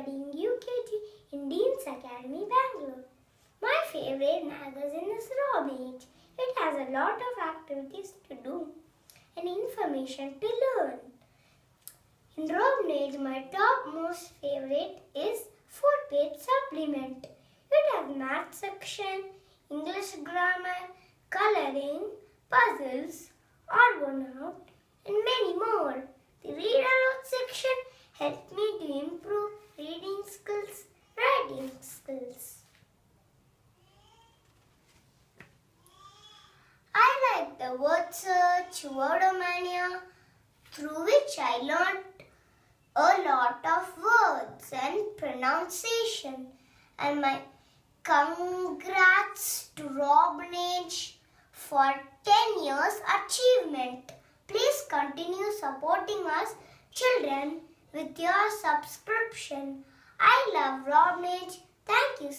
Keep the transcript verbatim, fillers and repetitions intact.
studying U K G in Dean's Academy, Bangalore. My favorite magazine is Robage. It has a lot of activities to do and information to learn. In Robage, my top most favorite is four page supplement. It has math section, English grammar, coloring, puzzles, Argonaut, and many more. The read aloud section helped me to improve reading skills, writing skills. I like the word search, Wordomania, through which I learned a lot of words and pronunciation. And my congrats to Robage for ten years achievement. Please continue supporting us children with your subscription. I love Robage. Thank you